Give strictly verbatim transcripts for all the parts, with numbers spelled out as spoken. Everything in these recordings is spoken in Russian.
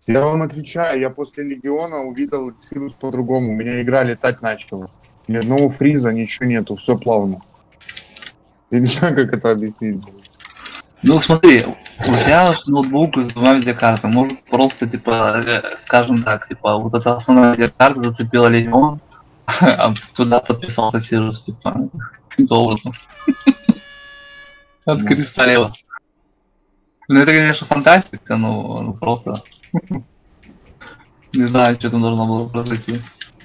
Я вам отвечаю, я после Легиона увидел Сирус по-другому. У меня игра летать начала. Ни одного фриза, ничего нету, все плавно. Я не знаю, как это объяснить. Ну смотри, у тебя ноутбук с двумя видеокартами, может просто типа, э, скажем так, типа вот эта основная видеокарта зацепила Легион, а туда подписался Сирус, типа, каким-то образом. От Кристалева. Ну это, конечно, фантастика, но ну, просто не знаю, что там должно было произойти.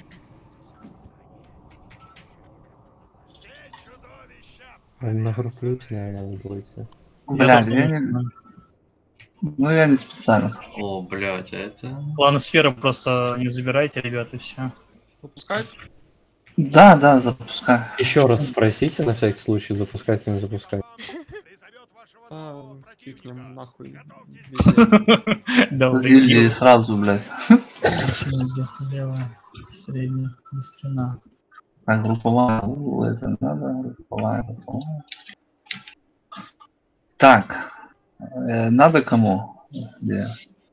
На фруфлюте, наверное, будет. Блядь, я не... Ну я не специально. О, блядь, а это... Ладно, сферы просто не забирайте, ребята, и все. Выпускать? Да, да, запускай. Еще раз спросите на всякий случай, запускать или не запускать. А, кикнем нахуй. Да, Гильдии сразу, блядь. левая, средняя, быстрина. А групповая, у, это надо, групповая, групповая. Так, э, надо кому? Где?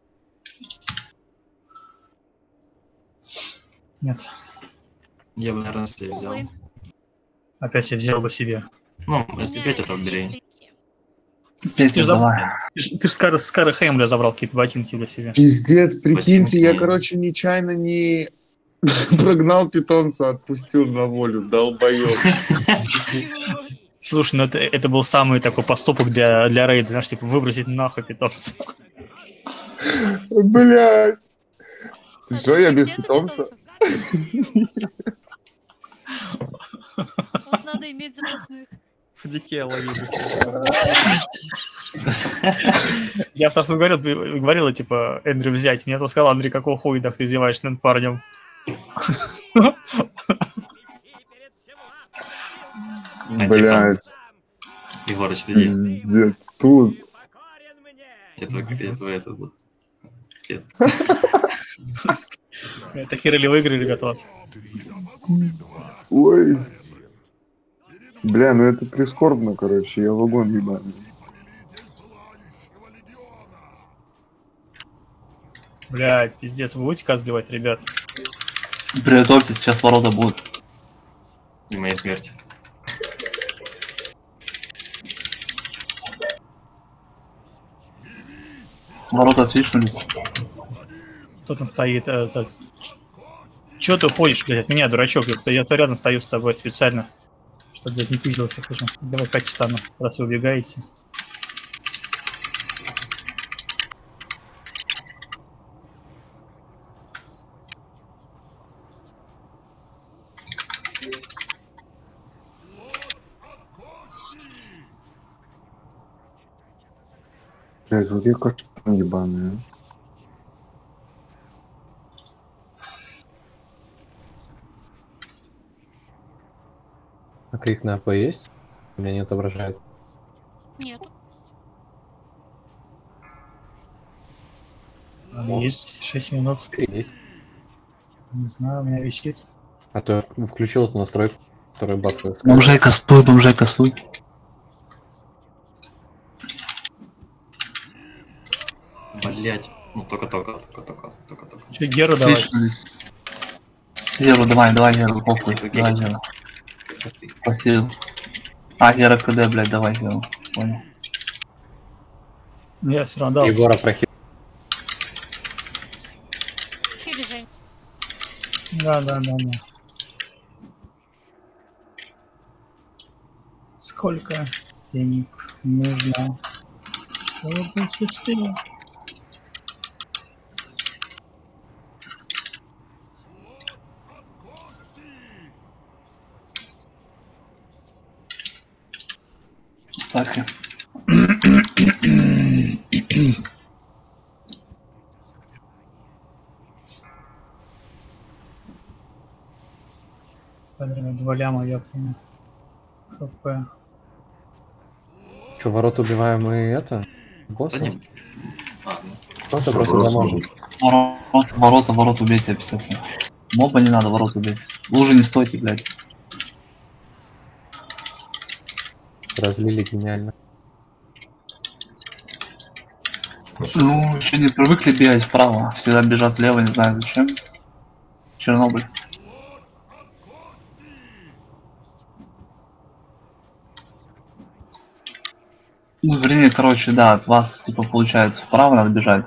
Нет. Я бы, наверное, себе взял. Опять я взял бы себе. Ну, если Петя, то бери. Ты, ты, ж, давай. ты, ж- ты ж с Кара, с Кара Хеймля забрал какие-то ботинки для себя. Пиздец, прикиньте, я, Ботинки. короче, нечаянно не прогнал питомца, отпустил на волю, долбоёб. Слушай, ну это, это был самый такой поступок для, для рейда, знаешь, типа выбросить нахуй питомца. Блять. Ты А что, ты я где без ты питомца? Вот надо иметь запасных. В дике ловили. Я просто говорил, говорила, типа, Эндрю взять. Мне тут сказал, Андрей, какого хуя так ты издеваешься над парнем? Блять. Егорыч, ты иди. Пиздец, тут. Я твой, я твой этот буду. Нет. Это Кирилли выиграли, готово. Ой. Бля, ну это прискорбно, короче, я вагон ебаный. Блядь, пиздец, вы будете каз сбивать, ребят? Приготовьтесь, сейчас ворота будут. И моей смерти. Ворота свишнулись. Кто там стоит? Этот... Чё ты уходишь, блядь, от меня, дурачок? Я, я рядом стою с тобой специально. Чтобы, блядь, не пиздился, хочу. Давай Катя стану, раз вы убегаете. Блять, вот я каштан ебаный, а. А крик на АП есть? У меня не отображает. Нет. Есть шесть минут. Есть. Не знаю, у меня висит. А то я включил эту настройку, которая бафает. Бомжей кастуй, бомжей кастуй. Блять. Ну, только-только, только-только, только-только. Че, Геру давай. Свишнулись. Геру, давай, давай, Геру, похуй. Окей, Давай, окей. Геру. Прости. Спасибо. А, Гера КД, блядь, давай, Геру. Понял. Я все равно дал. Егора прохил. Хили, Жень. Да, да, да, да. Сколько денег нужно, чтобы счастливо? Ставки. Наверное, два ляма, я помню. ХП. Че, ворот убиваем и это? Босса? Да не... А, ну. Кто-то просто заможет. Ворота, ворота, ворота убейте обязательно. Моба не надо, ворота убейте. Лужи не стойте, блядь. Разлили гениально. Ну, еще не привыкли бегать вправо, всегда бежат влево, не знаю зачем. Чернобыль. Ну, вернее, короче, да, от вас, типа, получается, вправо надо бежать.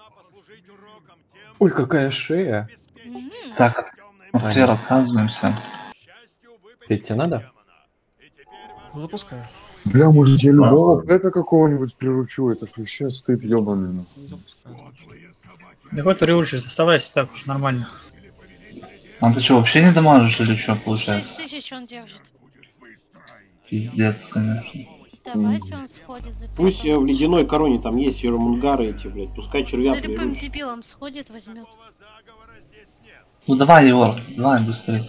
Ой, какая шея. М, Так, от, от сфер отказываемся. Петь тебе надо? Запускаю. Бля, может я любого это какого-нибудь приручу, это ж вообще стыд ебаный. ну. Запускаю. Да хоть приучишь, оставайся так уж нормально. А ты что, вообще не дамажишь или что, получается? шесть тысяч он держит. Пиздец, конечно. Давайте он сходит за Пусть э, пятым. в ледяной короне там есть ермунгары эти, блядь, пускай червя За любым приручат. дебилом сходит, возьмет. Ну давай, Егор, давай быстрее.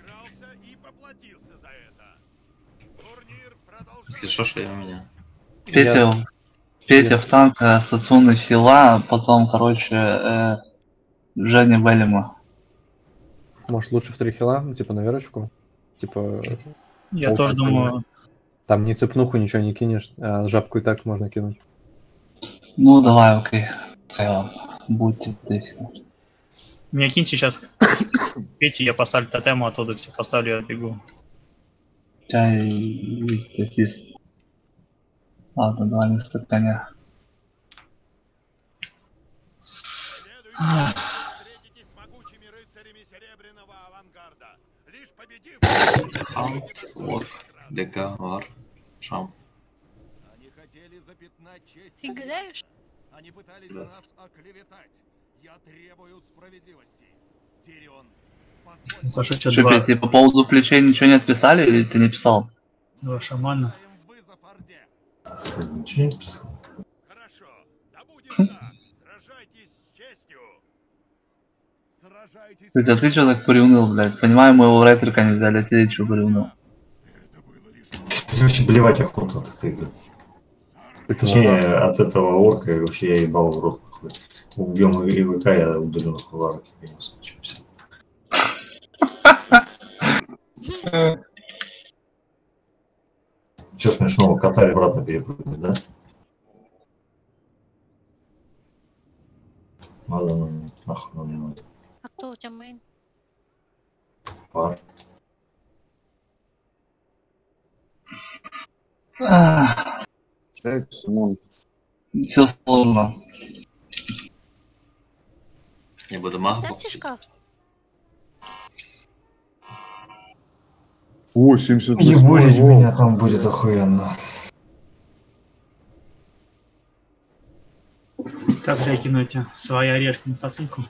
Если что, что я у меня. Петя, Я- Петя я- в танк, э, Сацуны Фила, потом, короче, э, Женя Белема. Может лучше в три хила, ну, типа на верочку? Типа Я Пол тоже такой. думаю, там ни цепнуху ничего не кинешь, а жабку и так можно кинуть. Ну давай, окей. Окей, ладно. Будьте здесь. меня кинь сейчас. Пейте, я поставлю тотему, оттуда все поставлю, я бегу. Чай и ассист. Ладно, два места коня. Хаут, вот, ДК, Вар, Шам. Ты играешь? Они пытались Да. нас оклеветать. Я требую справедливости. Тирион, позволь Саша, что, Что, два, Петя, по поводу плечей ничего не отписали или ты не писал? два шамана? им вызов Орде. Ничего не писал. Хорошо, да будет так. Сражайтесь с честью. Сражайтесь. Петя, а ты что так приуныл, блядь? Понимаю, моего ретрика не взяли, а ты что приуныл? Мне вообще блевать охота от этой игры. Точнее, от этого орка, и вообще я ебал в рот. нахуй. Убьем ИВК, я удалю нахуй лароки. Я не случился. Че смешного, косарь обратно перепрыгнуть, да? Надо, ну, нахуй, ну, не надо. А кто у тебя мейн? Пар. Так, ну, Все сложно. Я буду мага Ставьте получить. шкаф. о, семьдесят Ебурить восемь, меня там будет охуенно. Так, я кину эти свои орешки на сосынку.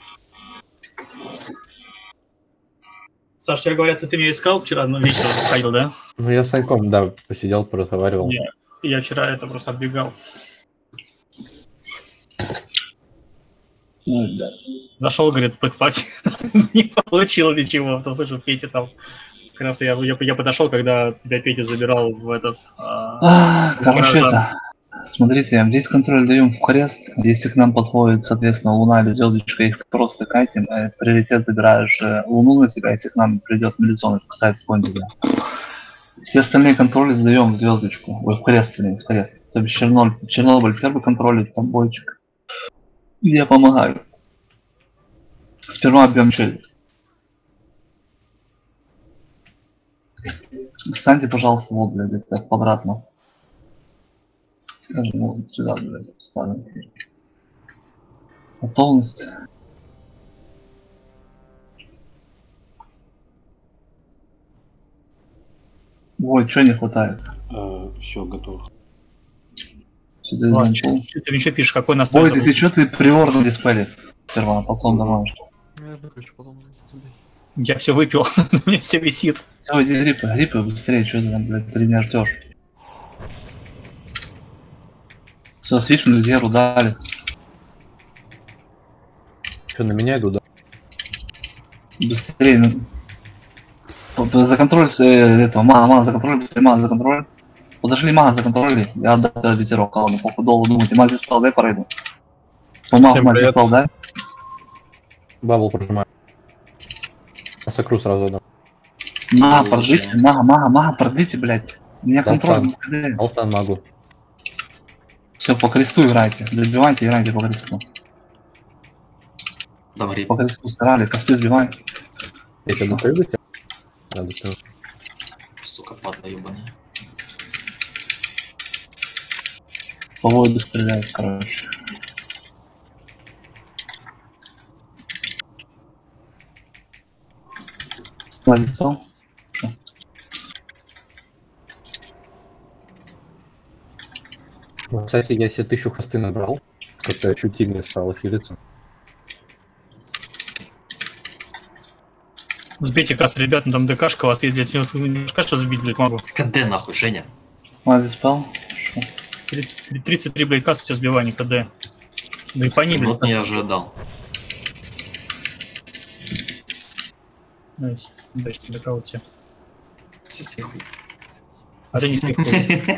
Саша, тебе говорят, ты меня искал вчера, ну, вечером ходил, да? Ну я с Саньком, да, посидел, поразговаривал. Я, я вчера это просто отбегал. Ну, да. Зашел, говорит, поспать. Не получил ничего. Потом слышу, Петя там. Как раз я, я, я подошел, когда тебя Петя забирал в этот... а, А, Короче, Горожан. это. Смотрите, здесь контроль даем в крест. Если к нам подходит, соответственно, луна или звездочка, их просто катим. э, Приоритет забираешь э, луну на себя, если к нам придет милиционный, кстати, спонсора. Все остальные контроли сдаем в звездочку. Ой, в крест, блин, в крест. То есть Чернобыль, Чернобыль первый контролит, там бойчик. Я помогаю. Сперва бьем челюсть. Встаньте, пожалуйста, вот, блядь, это квадратно. Даже, ну, сюда, блядь, встанем. Готовность. Ой, что не хватает? все, готово. Сюда Ладно, идем что, пол. что ты еще пишешь? Какой настрой? Ой, забыл? ты что ты привор на дисплее? Сперва, а потом домой. Я выключу потом. Я все выпил, у меня все висит. Все, иди гриппы, гриппы, быстрее, что ты там, блядь, три дня ждешь. Все, свич на зеру дали. Что, на меня идут, да? Быстрее. ну. П- п- За контроль э, этого, мана, мана, за контроль, быстрее, мана, за контроль. Подошли, мана, за контроль. Я отдал ветерок, ладно, похуй, долго думайте. Мана здесь спал, дай пройду. Мана, Всем мана здесь привет. спал, да? Бабл прожимаю. А сокру сразу дам. Мага, Ну, продлите, лучше. мага, мага, мага, продлите, блядь. У меня Дам контроль. стан. не продлили. Алстан могу. Все, по кресту играйте. Забивайте, играйте по кресту. Давай, По кресту сыграли, косты сбивайте. Если бы прыгать, надо что? сука, падла ебаная. По воду стреляют, короче. Ладно, стал. Ну, кстати, я себе тысячу хосты набрал, как-то ощутимее стало хилиться. Сбейте каст, ребят, ну там ДКшка, у вас есть, блядь, немножко что забить, блядь, могу. КД нахуй, Женя. Ладно, спал. тридцать, тридцать три, блядь, каст у тебя сбивание КД. Да и по ним, Вот блядь. я уже отдал. Найс. Удачно, ДК у тебя. Сиси хуй. А ты не слегка.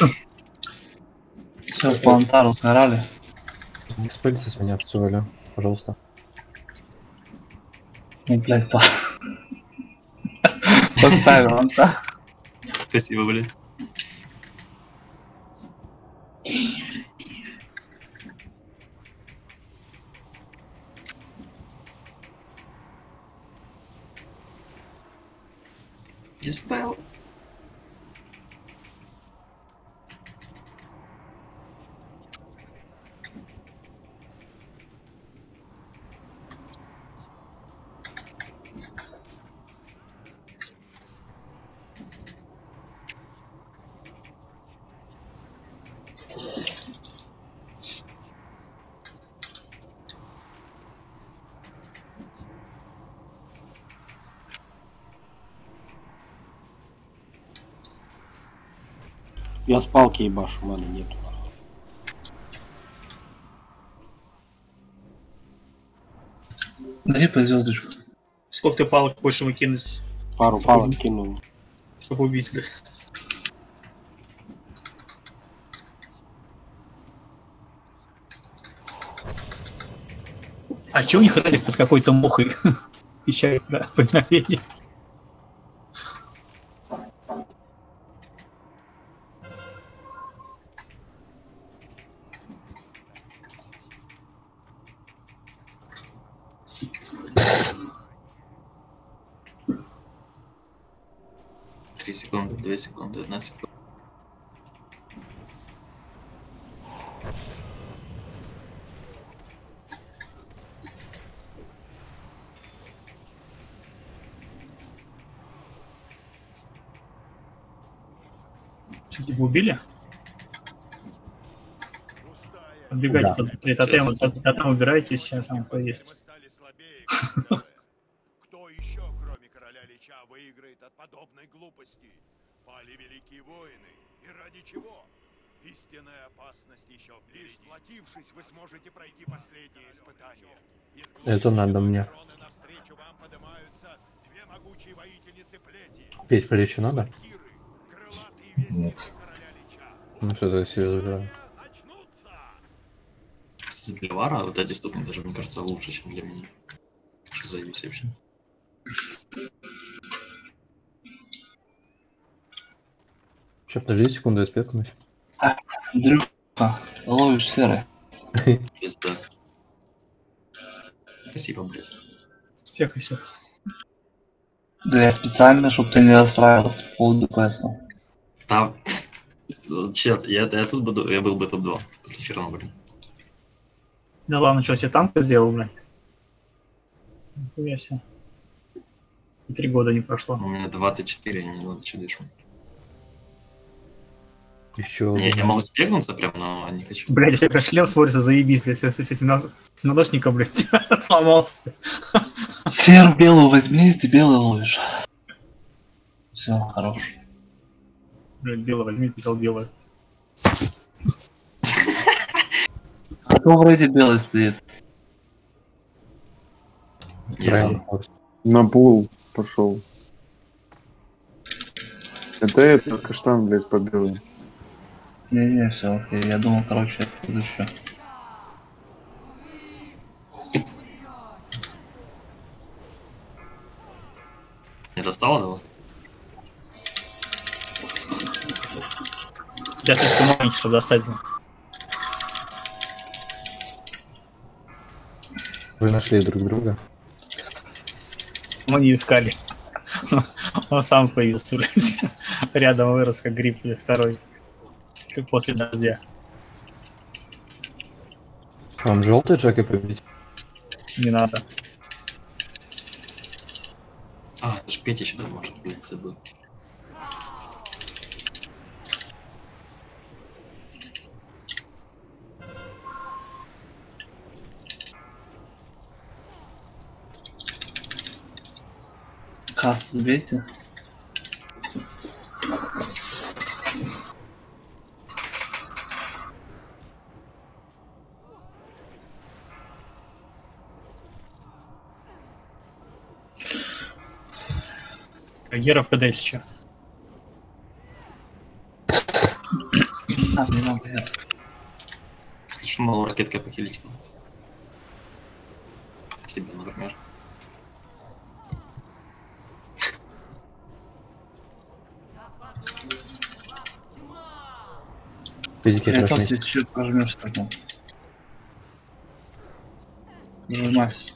Все, по антару сыграли. Не спыльте с меня в цивиле, пожалуйста. Ну, блядь, по... Поставил антар. Спасибо, блядь. Диспел. Я с палки ебашу, маны нету. Дай по звездочку. Сколько ты палок больше выкинуть, Пару палок кинул. чтобы убить, блядь? А чё у них радик с какой-то мухой вещает про повиновение? Три секунды, две секунды, одна секунда. Что, типа убили? Отбегайте Да. от тотема, тотем убирайтесь, а там поесть. Кто еще, кроме короля Лича, выиграет от подобной глупости? Пали великие воины. И ради чего? Истинная опасность еще впереди. Сплотившись, вы сможете пройти последнее испытание. Это надо мне. Навстречу вам поднимаются две могучие воительницы плети. Петь плечи надо? Крылатые вестники Нет. короля Лича. Ну что, я себе забираю. Начнутся! Кстати, для Вара вот эти ступни даже, мне кажется, лучше, чем для меня. Что заебись вообще. Сейчас, подожди секунду, я спекнусь. Андрюха, ловишь сферы. Пизда. Спасибо, блядь. Спекайся. Да я специально, чтобы ты не расстраивался по поводу квеста. Там... Чет, я, я тут буду, я был бы топ-два после Чернобыля. Да ладно, что, себе танк сделал, блядь? Нихуя себе. И Три года не прошло. У меня двадцать четыре, мне надо чудишь. Еще. Не, я могу спекнуться прям, но не хочу. Блядь, если как шлем смотрится, заебись, блядь, с, с этим на- наносником, блядь, сломался. Сферу белую возьми, ты белый ловишь. Все, хорош. Блядь, белое возьми, ты взял белое. А то вроде белый стоит. Я- На пул пошел. Это это каштан, блядь, побил. Не-не, все, окей. Я думал, короче, это еще. Не достало до вас? Я слишком маленький, чтобы достать его. Вы нашли друг друга? Мы не искали. Он сам появился, блядь. Рядом вырос, как гриб второй. Как после дождя. Вам желтый Джека побить? Не надо. А, это ж Петя еще там может, блядь, забыл. Каст забейте. Геров КД чё? А, не надо, я. Слишком мало ракеткой похилить. Себе, например. Педики Я ваш тут месяц. чуть пожмешь тогда. Нажимайся.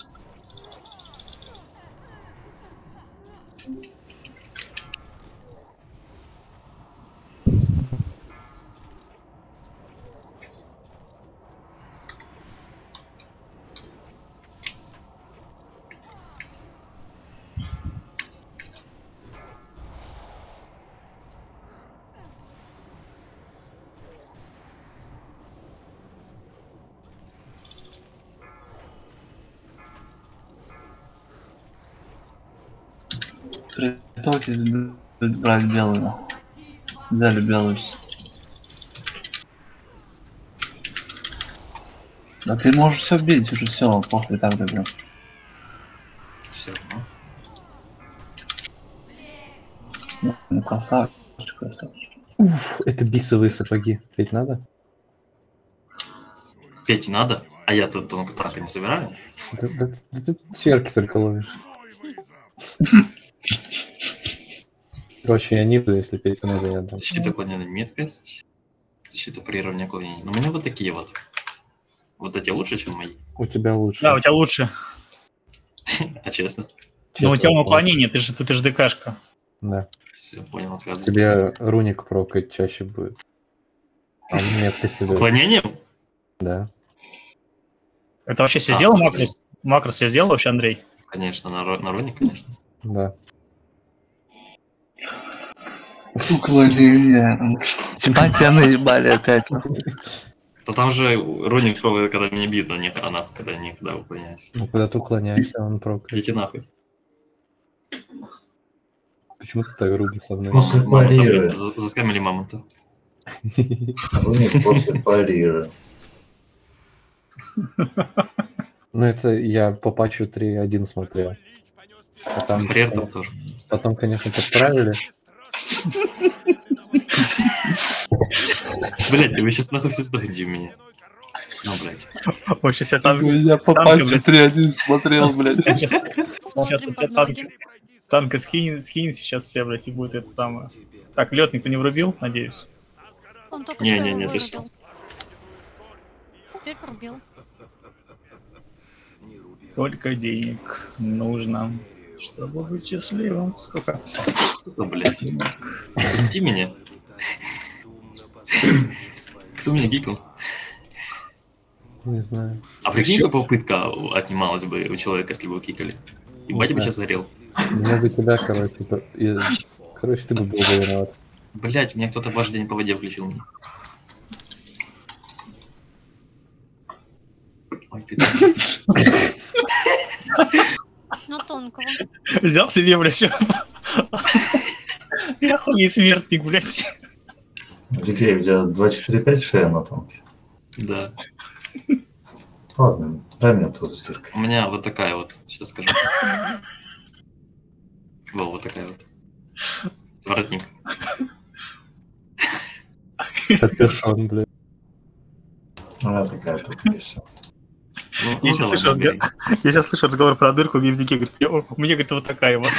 Приготовьтесь брать белую. Взяли белую. Да ты можешь все бить, уже все, похуй так добьем. Все равно. Ну, ну красавчик, красавчик. Уф, это бисовые сапоги. Ведь надо? Петь надо? А я тут тонко танка не собираю? Да, да, да ты черки только ловишь. Короче, я не буду, если петь надо, я дам. Защита уклонения меткость. Защита приравнения уклонения. Но у меня вот такие вот. Вот эти лучше, чем мои. У тебя лучше. Да, у тебя лучше. А честно? Ну у Честно, тебя вот. уклонение, ты же ты, ты же ДКшка. Да. Все, понял, отказываюсь. Тебе руник прокать чаще будет. А мне тебе. Уклонением? Да. Это вообще все А, сделал ну, Макрос? Макрос все сделал вообще, Андрей? Конечно, на, ро- на роне, конечно. Да. Уклонение. Ебать, тебя наебали опять. То там же роник пробует, когда меня бьют, а не она, когда никогда уклоняюсь. Ну, когда ты уклоняешься, он прокает. Идите нахуй. Почему ты так грубо со мной? После Мамонта, парира. блядь, за- заскамили мамонта. Руник после парира. Ну, это я по патчу три точка один смотрел. А там, При этом тоже. потом, конечно, подправили. Блять, вы сейчас нахуй все сдохнете у меня. Ну, блять. Вообще все танки. Я по танки, пальцу блядь. три один смотрел, блядь. Сейчас, сейчас Смотрим все под танки. ноги. Танка скинь, скинь сейчас все, блядь, и будет это самое. Так, лед никто не врубил, надеюсь. Он только Не, что не, его не, ты вырубил. Теперь пробил. Сколько денег нужно, чтобы быть счастливым? Сколько? Сука, блять. Пусти меня. Кто меня гикал? Не знаю. А прикинь, какая попытка отнималась бы у человека, если бы его кикали. Ебать, я бы Да. сейчас горел. Меня бы тебя, короче, то- и- короче, ты бы был бы виноват. Блять, меня кто-то ваш день по воде включил мне. Ой, ты даёшь. На тонкого. Взял себе, блядь, все. Я хуй смертник, блядь. Дикей, у тебя два четыре пять шея на танке. Да. Ладно, дай мне тоже стирка. У меня вот такая вот, сейчас скажу. Во, вот такая вот. Воротник. Капюшон, блядь. У меня такая тут есть. Ну, Я ну, сейчас да слышу, ладно, разго- я сейчас слышу разговор про дырку в дневнике, говорит, «Я- у меня, говорит, вот такая вот.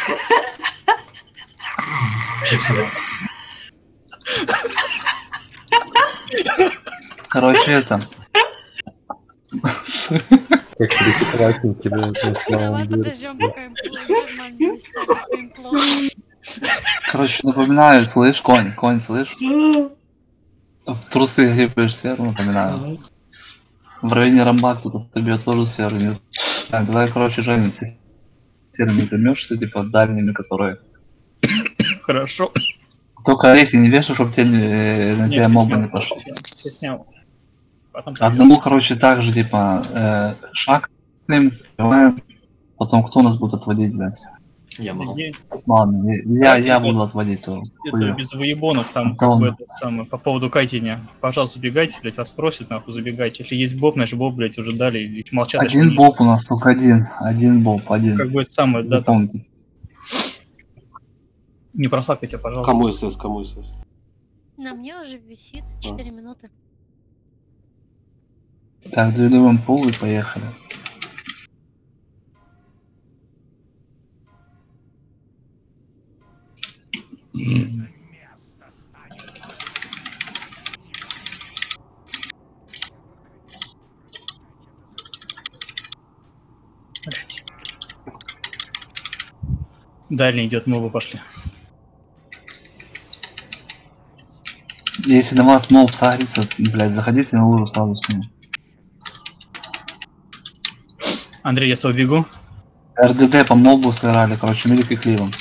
Короче, это. Как перекупать кидают на Давай самом деле. подождем, пока им нормально не станет, что им плохо. Короче, напоминаю, слышь, конь, конь, слышь? В трусы грипаешь сферу, напоминаю. В районе рамба кто-то бьет тоже сферу. Не знаю. Давай, короче, Женя, ты сферами займешься, типа дальними, которые. Хорошо. Только орехи не вешай, чтобы тебе не- на Нет, тебя я моба снял, не пошел. я снял. Потом Одному, короче, так же, типа, э, шаг, открываем. Потом кто нас будет отводить, блядь? Я могу. Где- Ладно, я, я, Давайте, я ребят, буду отводить то. Это хуя. без выебонов там, А как то бы, он- это самое, по поводу кайтения. Пожалуйста, забегайте, блядь, вас просят, нахуй, забегайте. Если есть боб, значит, боб, блядь, уже дали, и молчат. значит, Один нет. боб у нас, только один. Один боб, один. Как бы это самое, да, там, Запомните. не просакайте, пожалуйста. Кому СС, кому СС? На мне уже висит четыре минуты. Так, дуем пул и поехали. Блядь. Дальний идет, мы оба пошли. Если на вас моб сагрится, блядь, заходите на лужу сразу с ним. Андрей, я свой бегу. РДД по мобу сыграли, короче, милик и кливом.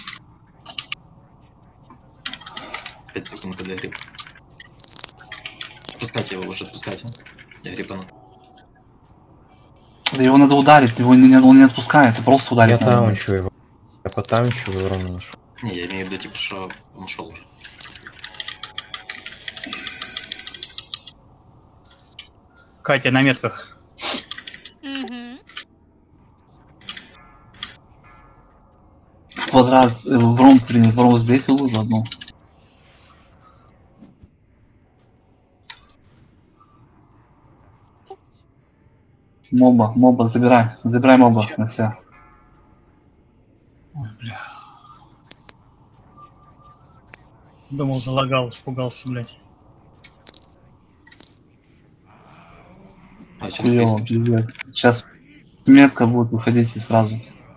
пять секунд, когда гриб. Отпускайте его лучше, отпускайте. Я грибану. Его надо ударить, его не, он не отпускает, ты просто ударить Я надо. таунчу его. Я потаунчу его ровно нашел. Не, я имею в виду, типа, что он ушел уже. Катя на метках. Угу. Квадрат, э, в ром, в ром сбейте лужу одну. Моба, моба, забирай, забирай моба на себя. Ой, бля. Думал, залагал, испугался, блядь. А, что Хуёво, пиздец. Сейчас метка будет, выходите сразу.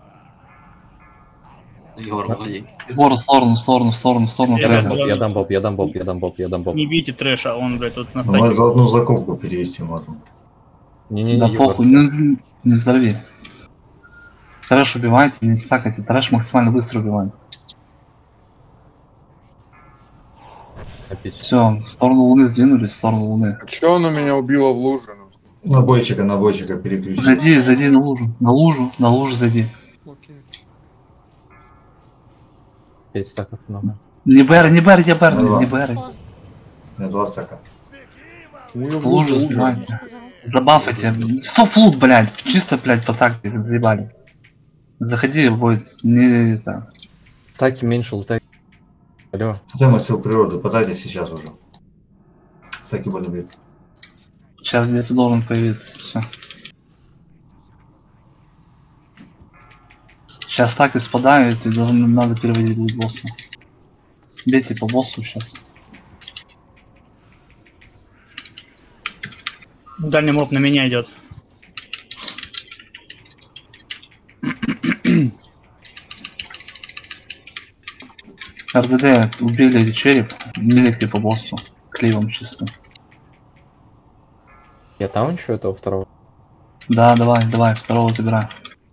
Егор, выходи. Егор, в сторону, в сторону, в сторону, в сторону. Я Я трэша. дам боб, я дам боб, я дам боб, я дам боб, я дам боб. Не бейте трэша, он, блядь, тут на Ну, мы стадии. за одну закупку перевести можно. Не-не-не, Да Егор. похуй, не, не взорви. Трэш убивайте, не стакайте, трэш максимально быстро убивайте. Опять. Все, в сторону луны сдвинулись, в сторону луны. А чё оно меня убило в луже? На бойчика, на бойчика переключить. Зайди, зайди на лужу, на лужу, на лужу зайди. Окей. Пять стаков много. Не бэр, не бэр, я бэр, Ну не ладно. бэр. Поздно, На два стака. Почему я в Лужу луже убил? сбивай. я сказал. Забафайте. Стоп лут, блядь. Чисто, блядь, по тактике заебали. Заходи, будет не это. Стаки меньше лутай. Алло. Тема сил природы, подайте сейчас уже. Стаки будут бить. Сейчас где-то должен появиться. Все. Сейчас так и спадают, и должны, надо переводить будет босса. Бейте по боссу сейчас. Дальний моб на меня идет. РДД убили череп, милики по боссу. Кливом чисто. Я таунчу этого второго. Да, давай, давай, второго забирай.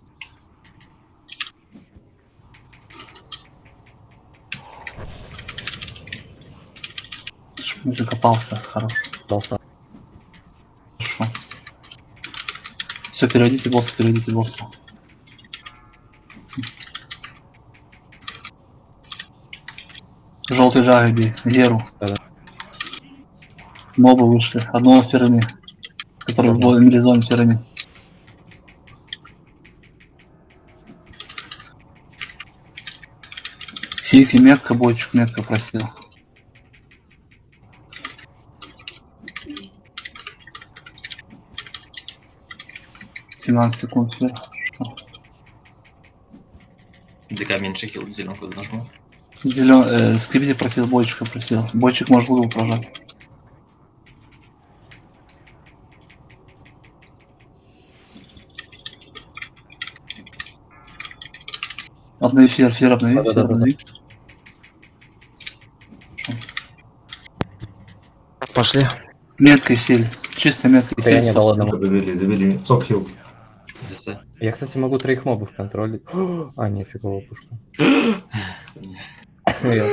Чтоб не закопался, хорошо. Дался. Хорошо. Все, переводите босса, переводите босса. Желтый жаги, Геру. Да-да. Мобы вышли. Одного Ферни, который в Ага. милизоне Ферни. Фики, метка, бойчик, метка просил. семнадцать секунд вверх. ДК меньше хил, зеленку нажму. Зелен... Э, скрипти просил, бойчика просил. Бойчик может лугу прожать. Обнови фер, фер, обнови, фер, Да-да-да-да. обнови. Пошли. Меткой силь. Чисто меткой Да я силь. не дал одному. Довели, довели. Сопхил. Лисы. Я, кстати, могу троих мобов контролить. А, не, фиговая пушка. Я-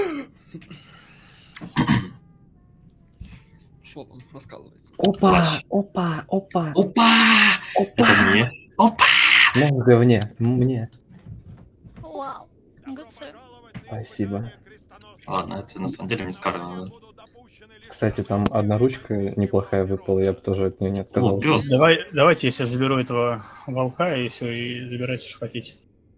Что там рассказывается? Опа, Плащ. опа, опа, Опа! Это мне. Опа! Ну, в говне, мне. Вау. Good sir. Спасибо. Ладно, это на самом деле мне скарно надо. Кстати, там одна ручка неплохая выпала, я бы тоже от нее не О, отказался. пес. Давай, давайте я себе заберу этого волка и все, и забирайте, что хотите.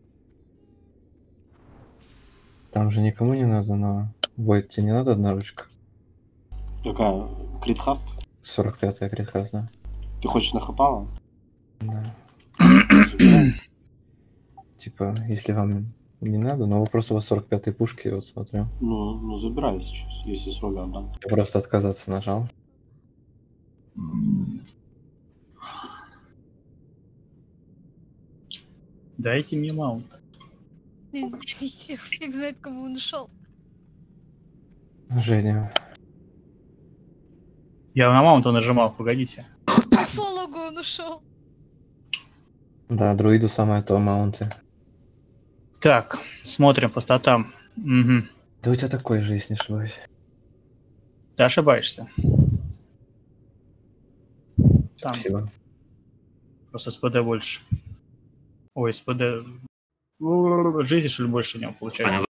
Там же никому не надо, но... Войт, тебе не надо одна ручка? Какая? Критхаст? сорок пятая критхаз, да? Ты хочешь на хапала? Да. Забирай. Типа, если вам не надо, но вы просто у вас сорок пятые пушки, я вот смотрю. Ну, ну забирай сейчас, если с роли отдам. Я просто отказаться нажал. Дайте мне маунт. Фиг знает, кому он ушел. Женя. Я на маунта нажимал, погодите. Патологу он ушел. Да, друиду самое то, маунты. Так, смотрим по статам. Угу. Да у тебя такой же, если не ошибаюсь. Ты ошибаешься. Там Спасибо. просто СПД больше. Ой, СПД... Жизни, что ли, больше у него получается? Саня,